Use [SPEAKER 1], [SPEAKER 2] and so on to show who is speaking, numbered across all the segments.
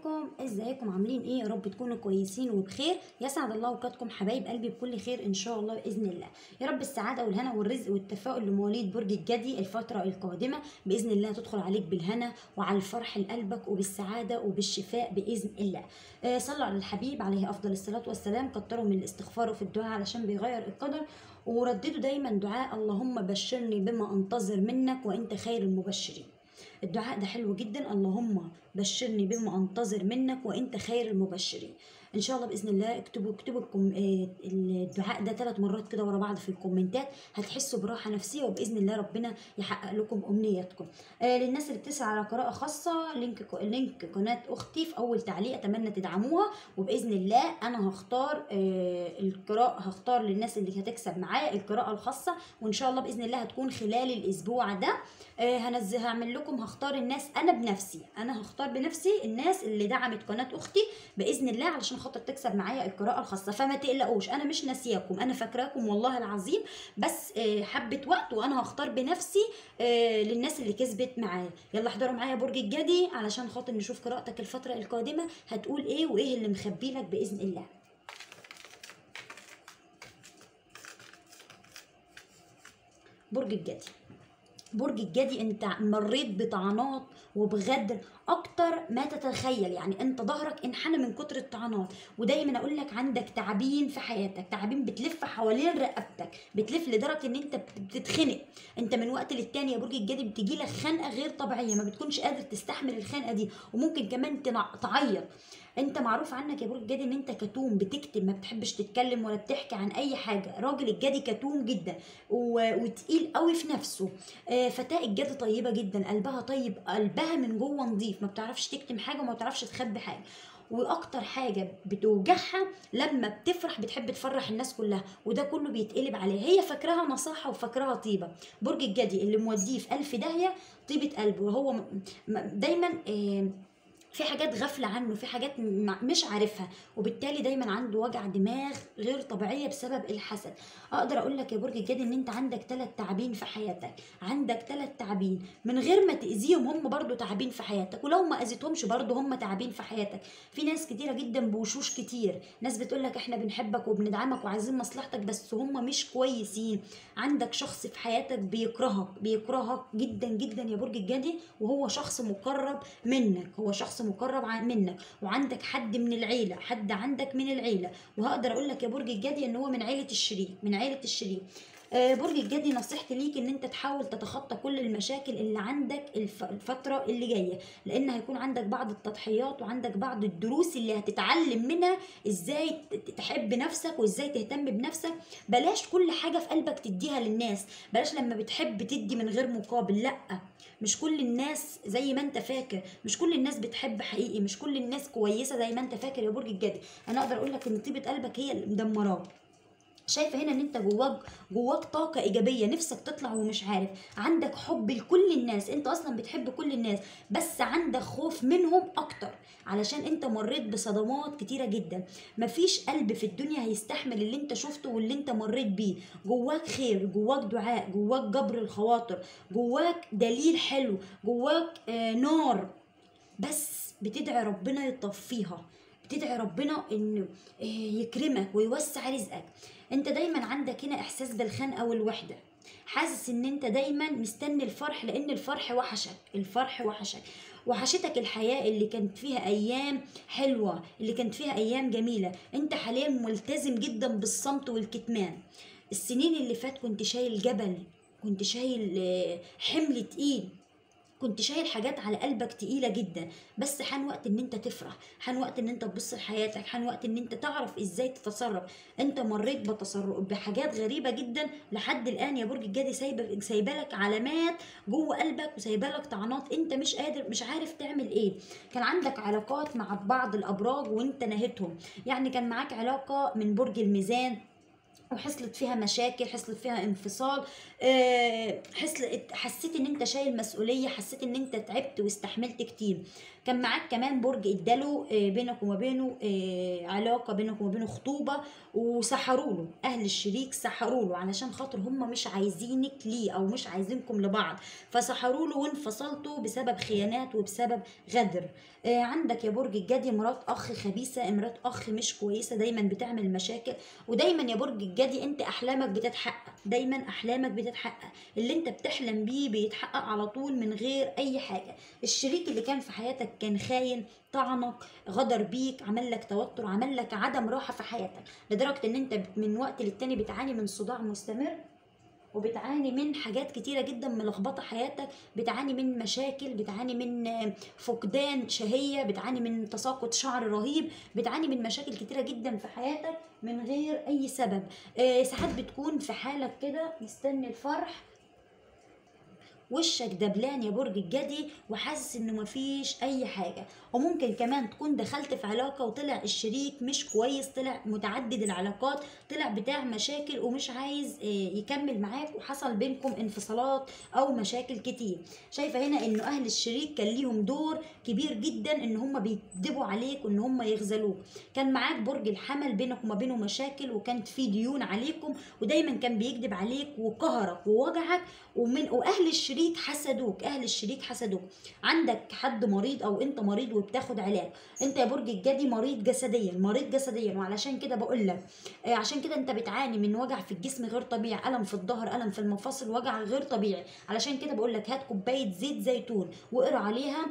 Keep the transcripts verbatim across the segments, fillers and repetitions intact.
[SPEAKER 1] عليكم، ازيكم عاملين ايه؟ يا رب تكونوا كويسين وبخير. يسعد الله اوقاتكم حبايب قلبي بكل خير ان شاء الله باذن الله. يا رب السعاده والهنا والرزق والتفاؤل لمواليد برج الجدي الفتره القادمه باذن الله تدخل عليك بالهنا وعلى الفرح لقلبك وبالسعاده وبالشفاء باذن الله. آه صلوا على الحبيب عليه افضل الصلاه والسلام، كتروا من الاستغفار وفي الدعاء علشان بيغير القدر، ورددوا دايما دعاء اللهم بشرني بما انتظر منك وانت خير المبشرين. الدعاء ده حلو جدا، اللهم بشرني بما انتظر منك وانت خير المبشرين. ان شاء الله باذن الله اكتبوا اكتبوا الكم... الدعاء ده ثلاث مرات كده ورا بعض في الكومنتات، هتحسوا براحه نفسيه وباذن الله ربنا يحقق لكم امنياتكم. آه للناس اللي بتسعى على قراءه خاصه، لينك لينك قناه اختي في اول تعليق، اتمنى تدعموها وباذن الله انا هختار آه القراءه، هختار للناس اللي هتكسب معايا القراءه الخاصه، وان شاء الله باذن الله هتكون خلال الاسبوع ده. آه هنزل هعمل لكم، هختار الناس انا بنفسي، انا هختار بنفسي الناس اللي دعمت قناه اختي باذن الله علشان خاطر تكسب معايا القراءه الخاصه. فما تقلقوش، انا مش ناسياكم، انا فاكراكم والله العظيم، بس آه حبه وقت وانا هختار بنفسي آه للناس اللي كسبت معايا. يلا احضروا معايا برج الجدي علشان خاطر نشوف قراءتك الفتره القادمه هتقول ايه وايه اللي مخبي لك باذن الله. برج الجدي، برج الجدي انت مريت بطعنات وبغدر اكتر ما تتخيل، يعني انت ظهرك انحنى من كتر الطعنات، ودايما اقول لك عندك تعابين في حياتك، تعابين بتلف حوالين رقبتك، بتلف لدرجه ان انت بتتخنق. انت من وقت للتاني يا برج الجدي بتجي لك خنقه غير طبيعيه، ما بتكونش قادر تستحمل الخنقه دي، وممكن كمان تعيط. انت معروف عنك يا برج الجدي ان انت كتوم، بتكتم، ما بتحبش تتكلم ولا بتحكي عن اي حاجه. راجل الجدي كتوم جدا وتقيل قوي في نفسه. آه فتاة الجدي طيبه جدا، قلبها طيب، قلبها من جوه نظيف، ما بتعرفش تكتم حاجه وما بتعرفش تخبي حاجه. واكتر حاجه بتوجعها لما بتفرح بتحب تفرح الناس كلها، وده كله بيتقلب عليها، هي فاكراها نصاحه وفاكراها طيبه. برج الجدي اللي موديه في الف داهيه طيبه قلبه، وهو دايما آه في حاجات غافله عنه، في حاجات مش عارفها، وبالتالي دايما عنده وجع دماغ غير طبيعيه بسبب الحسد. اقدر اقول لك يا برج الجدي ان انت عندك ثلاث تعابين في حياتك، عندك ثلاث تعابين من غير ما تاذيهم، هم برضو تعابين في حياتك، ولو ما اذيتهمش برضو هم تعابين في حياتك. في ناس كتيره جدا بوشوش كتير، ناس بتقول لك احنا بنحبك وبندعمك وعايزين مصلحتك، بس هم مش كويسين. عندك شخص في حياتك بيكرهك بيكرهك جدا جدا يا برج الجدي، وهو شخص مقرب منك، هو شخص مقرب منك، وعندك حد من العيله، حد عندك من العيله. وهقدر اقول لك يا برج الجدي ان هو من عيله الشريك، من عيله الشريك. آه برج الجدي نصيحتي ليك ان انت تحاول تتخطى كل المشاكل اللي عندك الفتره اللي جايه، لان هيكون عندك بعض التضحيات وعندك بعض الدروس اللي هتتعلم منها ازاي تحب نفسك وازاي تهتم بنفسك. بلاش كل حاجه في قلبك تديها للناس، بلاش لما بتحب تدي من غير مقابل، لا، مش كل الناس زي ما انت فاكر، مش كل الناس بتحب حقيقي، مش كل الناس كويسه زي ما انت فاكر يا برج الجدي. انا اقدر اقول لك ان طيبه قلبك هي اللي مدمراك. شايفه هنا ان انت جواك جواك طاقه ايجابيه، نفسك تطلع ومش عارف، عندك حب لكل الناس، انت اصلا بتحب كل الناس، بس عندك خوف منهم اكتر علشان انت مريت بصدمات كتيره جدا. مفيش قلب في الدنيا هيستحمل اللي انت شفته واللي انت مريت بيه. جواك خير، جواك دعاء، جواك جبر الخواطر، جواك دليل حلو، جواك آه نار، بس بتدعي ربنا يطفيها، بتدعي ربنا انه يكرمك ويوسع رزقك. انت دايما عندك هنا احساس بالخنقه والوحده، حاسس ان انت دايما مستني الفرح، لان الفرح وحشك، الفرح وحشك، وحشتك الحياه اللي كانت فيها ايام حلوه، اللي كانت فيها ايام جميله. انت حاليا ملتزم جدا بالصمت والكتمان. السنين اللي فات كنت شايل جبل، كنت شايل حمل تقيل، كنت شايل حاجات على قلبك تقيله جدا، بس حان وقت ان انت تفرح، حان وقت ان انت تبص لحياتك، حان وقت ان انت تعرف ازاي تتصرف. انت مريت بتصرف بحاجات غريبه جدا لحد الان يا برج الجدي، سايبه سايبه لك علامات جوه قلبك وسايبه لك طعنات، انت مش قادر مش عارف تعمل ايه. كان عندك علاقات مع بعض الابراج وانت نهيتهم، يعني كان معاك علاقه من برج الميزان وحصلت فيها مشاكل، حصلت فيها انفصال، آه، حصلت حسيت ان انت شايل مسؤوليه، حسيت ان انت تعبت واستحملت كتير. كان معاك كمان برج اداله آه، بينك وما بينه آه، علاقه، بينك وما بينه خطوبه، وسحروا له اهل الشريك، سحروا له علشان خاطر هم مش عايزينك ليه او مش عايزينكم لبعض، فسحروا له وانفصلتوا بسبب خيانات وبسبب غدر. آه، عندك يا برج الجدي مرات اخ خبيثه، مرات اخ مش كويسه، دايما بتعمل مشاكل. ودايما يا برج الجدي انت احلامك بتتحقق، دايما احلامك بتتحقق، اللي انت بتحلم بيه بيتحقق على طول من غير اي حاجه. الشريك اللي كان في حياتك كان خاين، طعنك، غدر بيك، عمل لك توتر، عمل لك عدم راحه في حياتك، لدرجه ان انت من وقت للتاني بتعاني من صداع مستمر، وبتعاني من حاجات كتيرة جدا ملخبطة حياتك، بتعاني من مشاكل، بتعاني من فقدان شهية، بتعاني من تساقط شعر رهيب، بتعاني من مشاكل كتيرة جدا في حياتك من غير أي سبب. آه، ساعات بتكون في حالك كده مستني الفرح، وشك دبلان يا برج الجدي وحاسس انه مفيش اي حاجه. وممكن كمان تكون دخلت في علاقه وطلع الشريك مش كويس، طلع متعدد العلاقات، طلع بتاع مشاكل ومش عايز آه، يكمل معاك، وحصل بينكم انفصالات او مشاكل كتير. شايفه هنا انه اهل الشريك كان ليهم دور كبير جدا ان هم بيكذبوا عليك وان هم يغزلوك. كان معاك برج الحمل، بينك وما بينه مشاكل وكانت في ديون عليكم، ودايما كان بيكذب عليك وقهرك ووجعك، ومن واهل الشريك حسدوك، اهل الشريك حسدوك. عندك حد مريض او انت مريض وبتاخد علاج. انت يا برج الجدي مريض جسديا، مريض جسديا، وعلشان كده بقول لك آه عشان كده انت بتعاني من وجع في الجسم غير طبيعي، الم في الظهر، الم في المفاصل، وجع غير طبيعي. علشان كده بقول لك هات كوبايه زيت زيتون واقرا عليها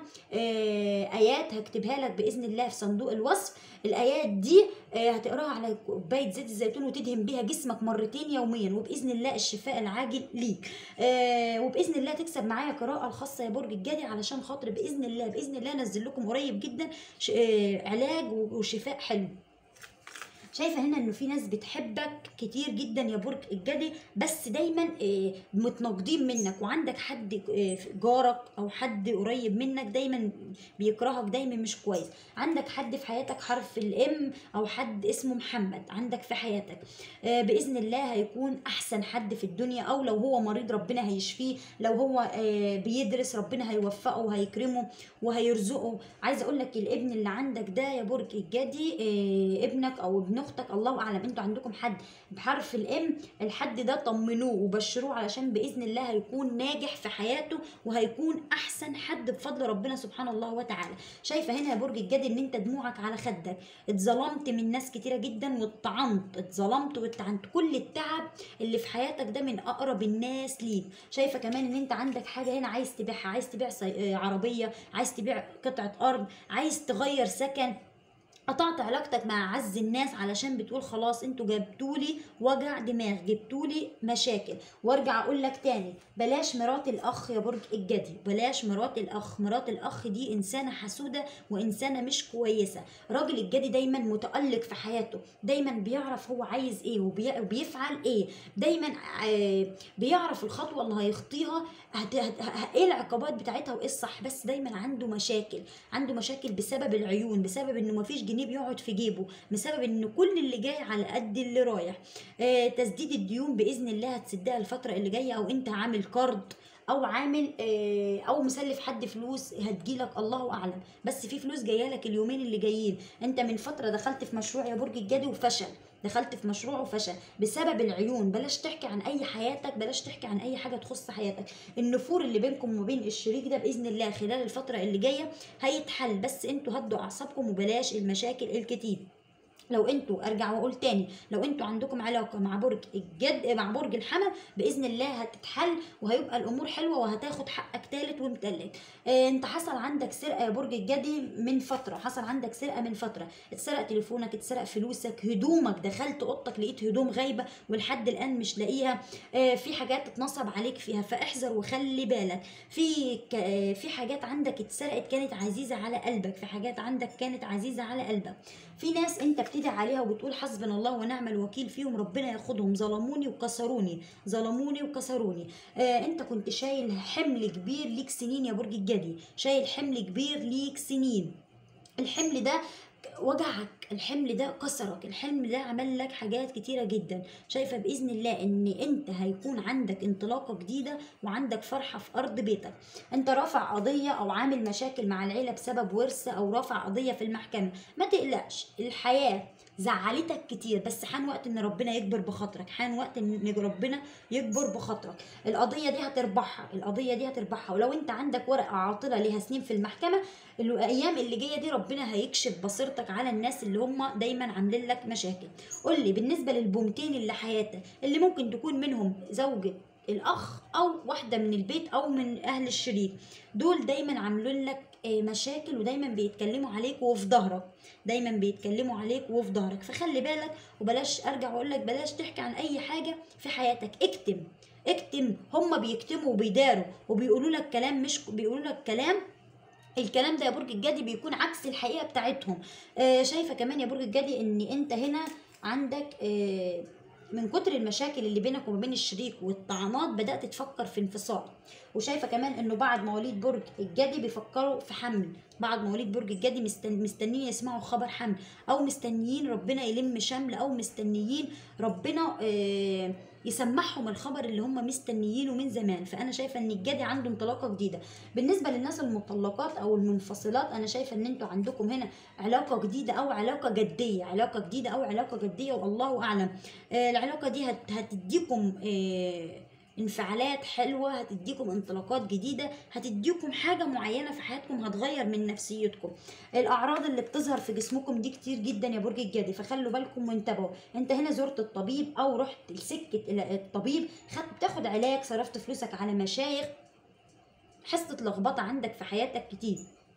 [SPEAKER 1] آه ايات هكتبها لك باذن الله في صندوق الوصف. الايات دي آه هتقراها على كوبايه زيت الزيتون وتدهن بيها جسمك مرتين يوميا، وباذن الله الشفاء العاجل ليك. آه وباذن الله تكسب معايا قراءه الخاصه يا برج الجدي، علشان خاطر باذن الله باذن الله انزل لكم قريب جدا آه علاج وشفاء حلو. شايفه هنا انه في ناس بتحبك كتير جدا يا برج الجدي، بس دايما آه، متناقضين منك، وعندك حد آه، جارك او حد قريب منك دايما بيكرهك، دايما مش كويس. عندك حد في حياتك حرف الام او حد اسمه محمد عندك في حياتك، آه، باذن الله هيكون احسن حد في الدنيا، او لو هو مريض ربنا هيشفيه، لو هو آه، بيدرس ربنا هيوفقه وهيكرمه وهيرزقه. عايزه اقول لك الابن اللي عندك ده يا برج الجدي آه، ابنك او ابن اختك الله اعلم، انتوا عندكم حد بحرف الام، الحد ده طمنوه وبشروه، علشان باذن الله هيكون ناجح في حياته وهيكون احسن حد بفضل ربنا سبحانه الله وتعالى. شايفه هنا يا برج الجدي ان انت دموعك على خدك، اتظلمت من ناس كتيره جدا واتطعنت، اتظلمت واتطعنت، كل التعب اللي في حياتك ده من اقرب الناس ليك. شايفه كمان ان انت عندك حاجه هنا عايز تبيعها، عايز تبيع سي... عربيه، عايز تبيع قطعه ارض، عايز تغير سكن. قطعت علاقتك مع اعز الناس علشان بتقول خلاص انتوا جبتولي وجع دماغ، جبتولي مشاكل. وارجع اقول لك تاني بلاش مرات الاخ يا برج الجدي، بلاش مرات الاخ، مرات الاخ دي انسانه حسوده وانسانه مش كويسه. راجل الجدي دايما متالق في حياته، دايما بيعرف هو عايز ايه وبي- وبيفعل ايه، دايما آه، بيعرف الخطوه اللي هيخطيها هت- هت- ه- ايه العقبات بتاعتها وايه الصح، بس دايما عنده مشاكل، عنده مشاكل بسبب العيون، بسبب انه مفيش جنيه بيقعد في جيبه، بسبب ان كل اللي جاي على قد اللي رايح. آه تسديد الديون باذن الله هتسدها الفتره اللي جايه، او انت عامل كارد او عامل آه او مسلف حد فلوس هتجيلك الله اعلم، بس في فلوس جايه لك اليومين اللي جايين. انت من فتره دخلت في مشروع يا برج الجدي وفشل، دخلت في مشروع وفشل بسبب العيون. بلاش تحكي عن اي حياتك، بلاش تحكي عن اي حاجه تخص حياتك. النفور اللي بينكم وبين الشريك ده باذن الله خلال الفتره اللي جايه هيتحل، بس انتوا هدوا اعصابكم وبلاش المشاكل الكتير. لو انتوا ارجع واقول تاني، لو انتوا عندكم علاقه مع برج الجد مع برج الحمل باذن الله هتتحل وهيبقى الامور حلوه وهتاخد حقك تالت ومتلت. اه انت حصل عندك سرقه يا برج الجدي من فتره، حصل عندك سرقه من فتره، اتسرق تليفونك، اتسرق فلوسك، هدومك، دخلت اوضتك لقيت هدوم غايبه ولحد الان مش لاقيها. اه في حاجات اتنصب عليك فيها فاحذر وخلي بالك. في ك... اه في حاجات عندك اتسرقت كانت عزيزه على قلبك، في حاجات عندك كانت عزيزه على قلبك. في ناس انت بتدعي عليها وبتقول حسبنا الله ونعم الوكيل فيهم، ربنا ياخدهم، ظلموني وكسروني، ظلموني وكسروني. آه انت كنت شايل حمل كبير ليك سنين يا برج الجدي، شايل حمل كبير ليك سنين. الحمل ده وجعك، الحمل ده كسرك، الحمل ده عمل لك حاجات كتيرة جدا. شايفة بإذن الله ان انت هيكون عندك انطلاقة جديدة وعندك فرحة في ارض بيتك. انت رافع قضية او عامل مشاكل مع العيلة بسبب ورث، او رافع قضية في المحكمة، ما تقلقش، الحياة زعلتك كتير، بس حان وقت ان ربنا يكبر بخاطرك، حان وقت ان ربنا يكبر بخاطرك. القضيه دي هتربحها، القضيه دي هتربحها. ولو انت عندك ورقه عاطله ليها سنين في المحكمه، الايام اللي جايه دي ربنا هيكشف بصيرتك على الناس اللي هم دايما عاملين لك مشاكل. قول لي بالنسبه للبومتين اللي حياتك، اللي ممكن تكون منهم زوجة الاخ او واحده من البيت او من اهل الشريك، دول دايما عاملين لك مشاكل، ودايما بيتكلموا عليك وفي ظهرك، دايما بيتكلموا عليك وفي ظهرك. فخلي بالك، وبلاش ارجع واقول لك بلاش تحكي عن اي حاجه في حياتك، اكتم اكتم. هم بيكتموا وبيداروا وبيقولوا لك كلام، مش بيقولوا لك كلام، الكلام ده يا برج الجدي بيكون عكس الحقيقه بتاعتهم. آه شايفه كمان يا برج الجدي ان انت هنا عندك آه من كتر المشاكل اللي بينك وما بين الشريك والطعنات بدات تفكر في انفصال. وشايفه كمان انه بعد مواليد برج الجدي بيفكروا في حمل، بعد مواليد برج الجدي مستن... مستنيين يسمعوا خبر حمل، او مستنيين ربنا يلم شمل، او مستنيين ربنا آه يسمعهم الخبر اللي هم مستنيينه من زمان. فانا شايفه ان الجدي عنده انطلاقه جديده. بالنسبه للناس المطلقات او المنفصلات، انا شايفه ان انتوا عندكم هنا علاقه جديده او علاقه جديه، علاقه جديده او علاقه جديه، والله اعلم. آه العلاقه دي هت... هتديكم آه انفعالات حلوه، هتديكم انطلاقات جديده، هتديكم حاجه معينه في حياتكم هتغير من نفسيتكم. الاعراض اللي بتظهر في جسمكم دي كتير جدا يا برج الجدي، فخلوا بالكم وانتبهوا. انت هنا زرت الطبيب او رحت لسكه الطبيب، خدت تاخد علاج، صرفت فلوسك على مشايخ، حصه لخبطه عندك في حياتك كتير.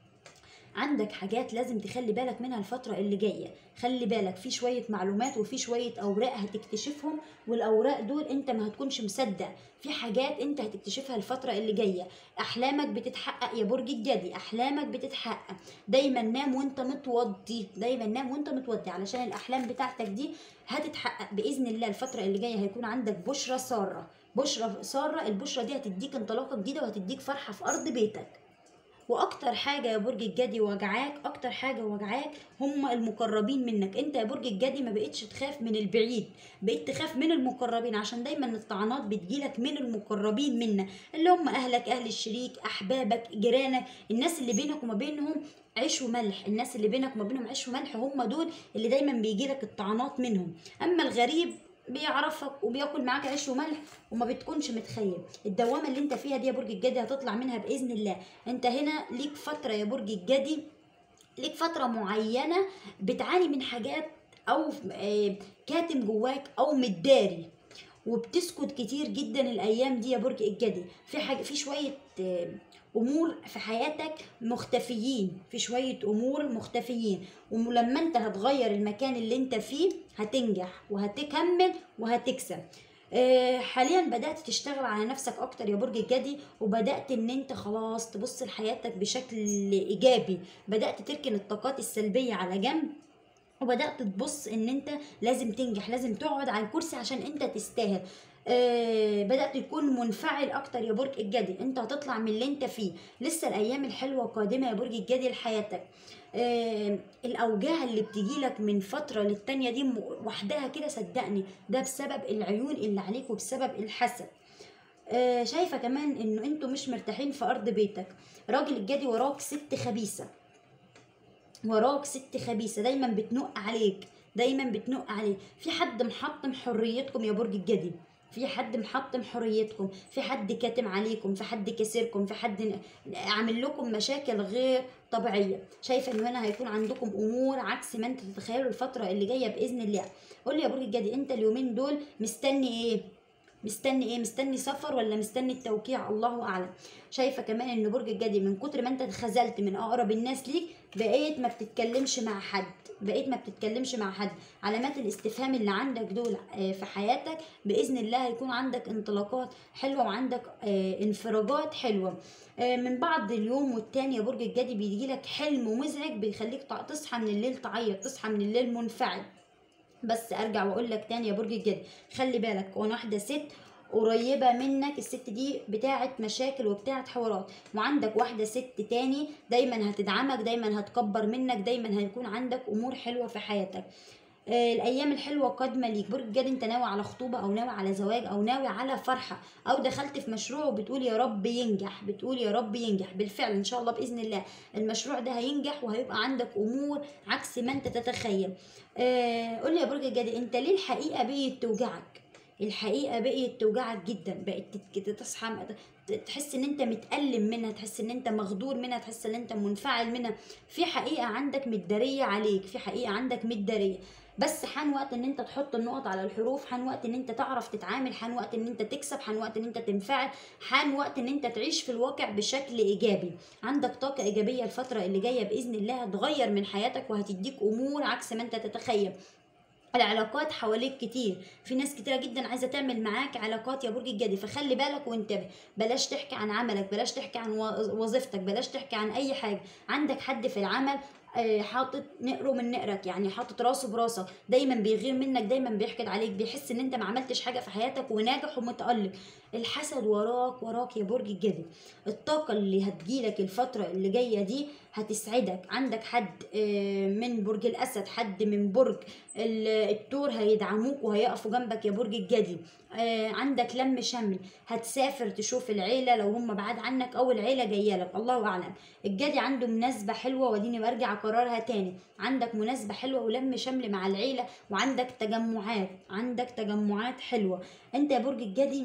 [SPEAKER 1] عندك حاجات لازم تخلي بالك منها الفترة اللي جاية. خلي بالك في شوية معلومات وفي شوية أوراق هتكتشفهم، والأوراق دول أنت ما هتكونش مصدق، في حاجات أنت هتكتشفها الفترة اللي جاية. أحلامك بتتحقق يا برج الجدي، أحلامك بتتحقق. دايما نام وأنت متوضي، دايما نام وأنت متوضي، علشان الأحلام بتاعتك دي هتتحقق بإذن الله. الفترة اللي جاية هيكون عندك بشرة سارة، بشرة سارة، البشرة دي هتديك انطلاقة جديدة وهتديك فرحة في أرض بيتك. واكتر حاجه يا برج الجدي وجعاك، اكتر حاجه وجعاك هم المقربين منك. انت يا برج الجدي ما بقتش تخاف من البعيد، بقيت تخاف من المقربين، عشان دايما الطعنات بتجيلك من المقربين منا، اللي هم اهلك، اهل الشريك، احبابك، جيرانك، الناس اللي بينك وما بينهم عيش وملح، الناس اللي بينك وما بينهم عيش وملح هم دول اللي دايما بيجيلك الطعنات منهم. اما الغريب بيعرفك وبياكل معاك عيش وملح وما بتكونش متخيل. الدوامه اللي انت فيها دي يا برج الجدي هتطلع منها باذن الله. انت هنا ليك فتره يا برج الجدي، ليك فتره معينه بتعاني من حاجات، او كاتم جواك او متداري، وبتسكت كتير جدا الايام دي يا برج الجدي. في حاجه، في شويه امور في حياتك مختفيين، في شويه امور مختفيين، ولما انت هتغير المكان اللي انت فيه هتنجح وهتكمل وهتكسب. أه حاليا بدات تشتغل على نفسك اكتر يا برج الجدي، وبدات ان انت خلاص تبص لحياتك بشكل ايجابي، بدات تركن الطاقات السلبيه على جنب، وبدات تبص ان انت لازم تنجح، لازم تقعد على الكرسي عشان انت تستاهل. آه بدات تكون منفعل اكتر يا برج الجدي، انت هتطلع من اللي انت فيه. لسه الايام الحلوه قادمه يا برج الجدي لحياتك. آه الاوجاع اللي بتجيلك من فتره للتانيه دي وحدها كده صدقني ده بسبب العيون اللي عليك وبسبب الحسد. آه شايفه كمان انه انتوا مش مرتاحين في ارض بيتك. راجل الجدي وراك ست خبيثه، وراك ست خبيثه دايما بتنق عليك، دايما بتنق عليك. في حد محطم حريتكم يا برج الجدي، في حد محطم حريتكم، في حد كاتم عليكم، في حد كسركم، في حد عامل لكم مشاكل غير طبيعيه. شايفه ان هنا هيكون عندكم امور عكس ما انت تتخيلوا الفتره اللي جايه باذن الله. قول لي يا برج الجدي انت اليومين دول مستني ايه؟ مستني ايه؟ مستني سفر ولا مستني التوقيع؟ الله اعلم. شايفه كمان ان برج الجدي من كتر ما انت اتخذلت من اقرب الناس ليك بقيت ما بتتكلمش مع حد، بقيت ما بتتكلمش مع حد. علامات الاستفهام اللي عندك دول في حياتك باذن الله هيكون عندك انطلاقات حلوه وعندك انفراجات حلوه. من بعض اليوم والتاني يا برج الجدي بيجيلك حلم مزعج بيخليك تصحى من الليل تعيط، تصحى من الليل منفعل. بس ارجع واقول لك تاني يا برج الجدي خلي بالك، وانا واحده ست قريبة منك، الست دي بتاعة مشاكل وبتاعة حوارات، وعندك واحدة ست تاني دايما هتدعمك، دايما هتكبر منك، دايما هيكون عندك امور حلوة في حياتك. آه، الايام الحلوه قادمه ليك. برج الجدي انت ناوي على خطوبه او ناوي على زواج او ناوي على فرحه، او دخلت في مشروع وبتقول يا رب ينجح، بتقول يا رب ينجح. بالفعل ان شاء الله باذن الله المشروع ده هينجح، وهيبقى عندك امور عكس ما انت تتخيل. آه قول لي يا برج الجدي، انت ليه الحقيقه بقيت توجعك؟ الحقيقه بقيت توجعك جدا، بقت تت- تصحى تحس ان انت متألم منها، تحس ان انت مغدور منها، تحس ان انت منفعل منها. في حقيقة عندك متدارية عليك، في حقيقة عندك متدارية، بس حان وقت ان انت تحط النقط على الحروف، حان وقت ان انت تعرف تتعامل، حان وقت ان انت تكسب، حان وقت ان انت تنفعل، حان وقت ان انت تعيش في الواقع بشكل ايجابي. عندك طاقة ايجابية الفترة اللي جاية باذن الله، هتغير من حياتك وهتديك امور عكس ما انت تتخيل. العلاقات حواليك كتير، في ناس كتيرة جدا عايزة تعمل معاك علاقات يا برج الجدي، فخلي بالك وانتبه. بلاش تحكي عن عملك، بلاش تحكي عن وظيفتك، بلاش تحكي عن اي حاجة. عندك حد في العمل آه، حاطط نقره من نقرك، يعني حاطط راسه براسك، دايما بيغير منك، دايما بيحقد عليك، بيحس ان انت ما عملتش حاجة في حياتك وناجح ومتألق. الحسد وراك وراك يا برج الجدي. الطاقة اللي هتجيلك الفترة اللي جاية دي هتسعدك. عندك حد آه، من برج الأسد، حد من برج الثور هيدعموك وهيقفوا جنبك يا برج الجدي. آه عندك لم شمل، هتسافر تشوف العيله لو هم بعاد عنك او العيله جايه لك، الله اعلم. الجدي عنده مناسبه حلوه، وديني برجع اكررها تاني، عندك مناسبه حلوه ولم شمل مع العيله، وعندك تجمعات، عندك تجمعات حلوه. انت يا برج الجدي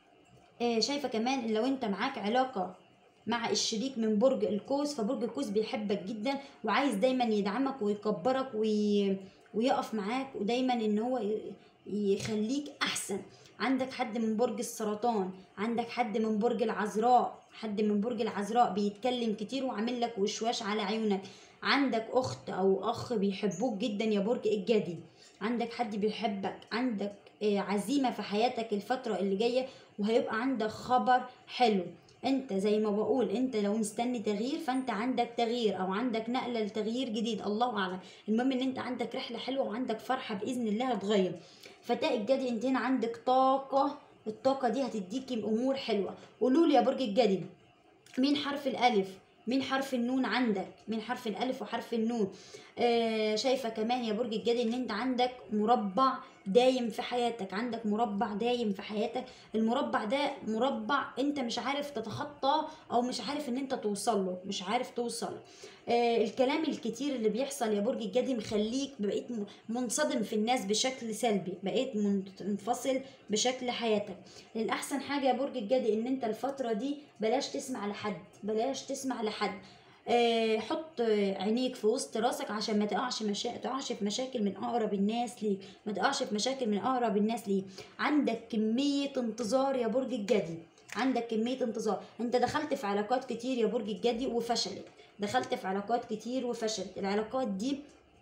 [SPEAKER 1] آه شايفه كمان ان لو انت معاك علاقه مع الشريك من برج القوس، فبرج القوس بيحبك جدا وعايز دايما يدعمك ويكبرك وي... ويقف معاك، ودايما ان هو ي- يخليك احسن. عندك حد من برج السرطان، عندك حد من برج العذراء، حد من برج العذراء بيتكلم كتير وعامل لك وشواش على عيونك. عندك اخت او اخ بيحبوك جدا يا برج الجدي، عندك حد بيحبك، عندك آه، عزيمة في حياتك الفترة اللي جاية، وهيبقى عندك خبر حلو. انت زي ما بقول، انت لو مستني تغيير فانت عندك تغيير او عندك نقله لتغيير جديد، الله اعلم. المهم ان انت عندك رحله حلوه وعندك فرحه باذن الله هتغير. فتاة الجدي انت هنا عندك طاقه، الطاقه دي هتديكي امور حلوه. قولوا لي يا برج الجدي، مين حرف الألف؟ مين حرف النون عندك؟ مين حرف الألف وحرف النون؟ آه شايفة كمان يا برج الجدي إن أنت عندك مربع دايم في حياتك، عندك مربع دايم في حياتك. المربع ده مربع أنت مش عارف تتخطاه، أو مش عارف إن أنت توصل له، مش عارف توصل. آه الكلام الكتير اللي بيحصل يا برج الجدي مخليك بقيت م- منصدم في الناس بشكل سلبي، بقيت منفصل بشكل حياتك. الأحسن حاجة يا برج الجدي إن أنت الفترة دي بلاش تسمع لحد، بلاش تسمع لحد. آه حط عينيك في وسط راسك عشان ما تقعش مشا... تقعش في مشاكل من اقرب الناس ليك، ما تقعش في مشاكل من اقرب الناس ليك. عندك كمية انتظار يا برج الجدي، عندك كمية انتظار. انت دخلت في علاقات كتير يا برج الجدي وفشلت، دخلت في علاقات كتير وفشلت. العلاقات دي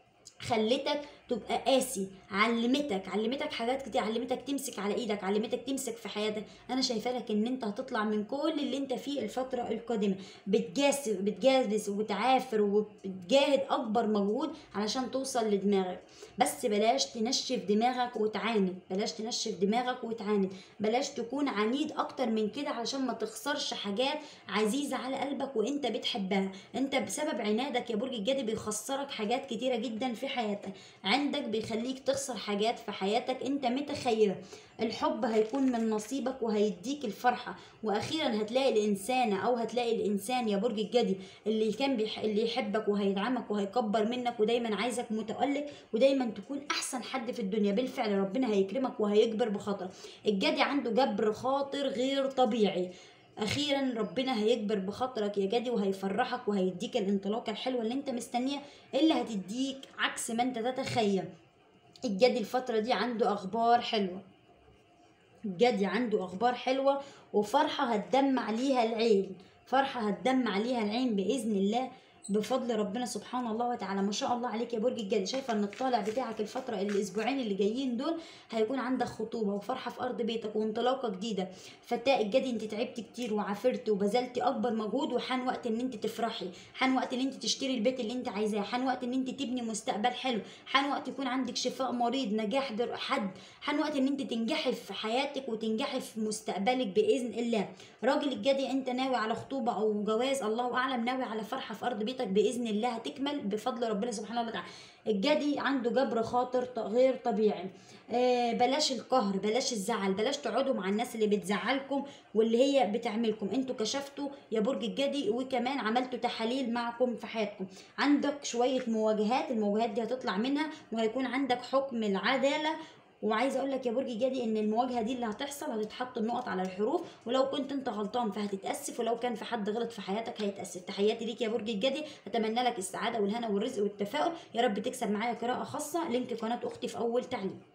[SPEAKER 1] خلتك تبقى قاسي، علمتك علمتك حاجات كتير، علمتك تمسك على ايدك، علمتك تمسك في حياتك. انا شايفه لك ان انت هتطلع من كل اللي انت فيه الفتره القادمه، بتجاس بتجازف وبتعافر وبتجاهد اكبر مجهود علشان توصل لدماغك. بس بلاش تنشف دماغك وتعاند، بلاش تنشف دماغك وتعاند، بلاش تكون عنيد اكتر من كده علشان ما تخسرش حاجات عزيزه على قلبك وانت بتحبها. انت بسبب عنادك يا برج الجدي بيخسرك حاجات كتيره جدا في حياتك، عندك بيخليك تخسر حاجات في حياتك انت متخيله. الحب هيكون من نصيبك وهيديك الفرحه، واخيرا هتلاقي الانسانه او هتلاقي الانسان يا برج الجدي اللي كان بيح... اللي يحبك وهيدعمك وهيكبر منك ودايما عايزك متألق ودايما تكون احسن حد في الدنيا. بالفعل ربنا هيكرمك وهيجبر بخاطر. الجدي عنده جبر خاطر غير طبيعي، اخيرا ربنا هيجبر بخاطرك يا جدي وهيفرحك وهيديك الانطلاقه الحلوه اللي انت مستنيها، اللي هتديك عكس ما انت تتخيل. الجدي الفتره دي عنده اخبار حلوه، الجدي عنده اخبار حلوه وفرحه هتدمع ليها العين، فرحه هتدمع ليها العين باذن الله. بفضل ربنا سبحان الله وتعالى. ما شاء الله عليك يا برج الجدي. شايفه ان الطالع بتاعك الفتره الاسبوعين اللي جايين دول هيكون عندك خطوبه وفرحه في ارض بيتك وانطلاقه جديده. فتاة الجدي انت تعبت كتير وعافرت وبذلتي اكبر مجهود، وحان وقت ان انت تفرحي، حان وقت ان انت تشتري البيت اللي انت عايزاه، حان وقت ان انت تبني مستقبل حلو، حان وقت يكون عندك شفاء مريض، نجاح در حد، حان وقت ان انت تنجحي في حياتك وتنجحي في مستقبلك باذن الله. راجل الجدي انت ناوي على خطوبه او جواز، الله اعلم، ناوي على فرحه في ارض بيتك باذن الله هتكمل بفضل ربنا سبحانه وتعالى. الجدي عنده جبر خاطر غير طبيعي. آه بلاش القهر، بلاش الزعل، بلاش تقعدوا مع الناس اللي بتزعلكم واللي هي بتعملكم. انتوا كشفتوا يا برج الجدي وكمان عملتوا تحاليل معكم في حياتكم. عندك شويه مواجهات، المواجهات دي هتطلع منها وهيكون عندك حكم العداله. وعايزه اقول لك يا برج الجدي ان المواجهه دي اللي هتحصل هتتحط النقط على الحروف، ولو كنت انت غلطان فهتتاسف، ولو كان في حد غلط في حياتك هيتاسف. تحياتي ليك يا برج الجدي، اتمنى لك السعاده والهنا والرزق والتفاؤل. يا رب تكسب معايا قراءه خاصه. لينك قناه اختي في اول تعليق.